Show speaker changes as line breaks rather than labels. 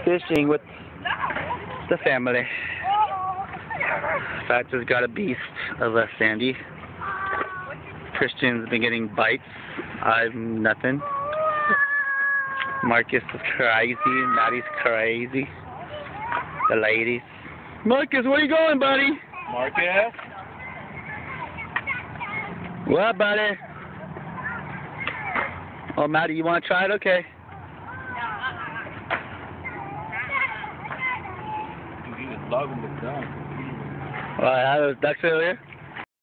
fishing with the family. Fats has got a beast of a Sandy. Christian's been getting bites. I'm nothing. Marcus is crazy. Maddie's crazy. The ladies. Marcus, where you going, buddy?
Marcus?
What, buddy? Oh, Maddie, you want to try it? Okay.
He was logging the gun.
Well, I have those ducks earlier.